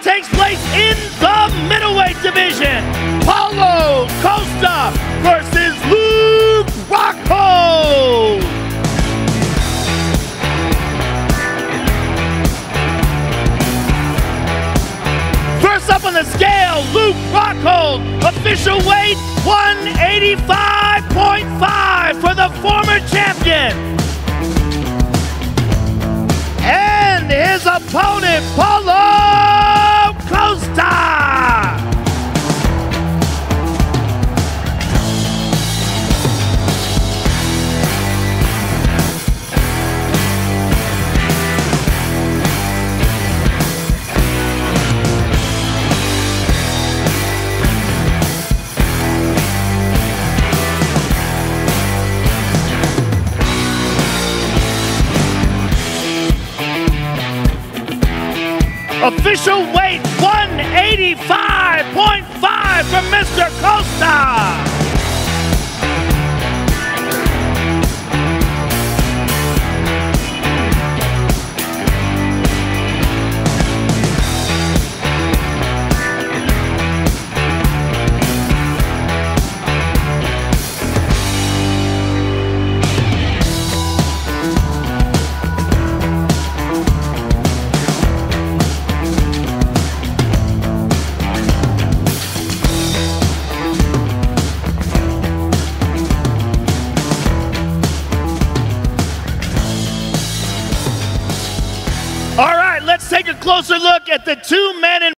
takes place in the middleweight division. Paulo Costa versus Rockhold. First up on the scale, Rockhold, official weight 185.5 for the former champion. And his opponent, Paulo Costa. Official weight 185.5 for Mr. Costa. All right, let's take a closer look at the two men in